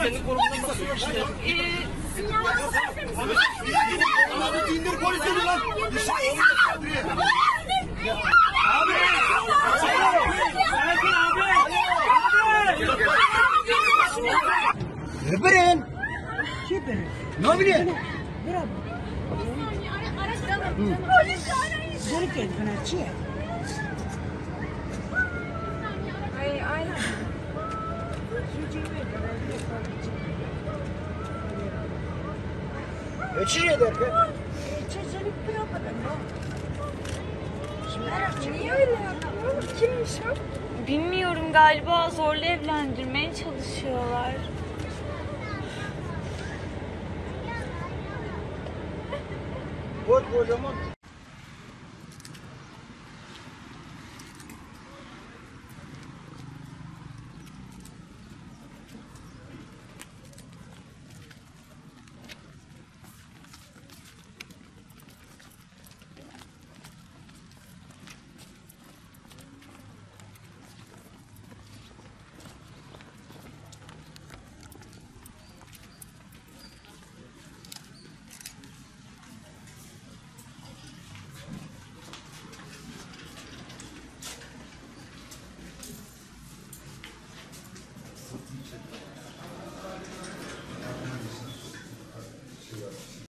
Senin korumanın basıyor işte. Sinyal versene misin? Abi indir polisini lan. Abi. Öpürün. Ne bileyim? Polis arayın. Zırh geldi bana çiğ. Aynen. Öçürüyor derken. Çocuk bırakmadan Niye öyle yapıyor? Kimmiş o? Bilmiyorum, galiba zorla evlendirmeye çalışıyorlar. Kocaman.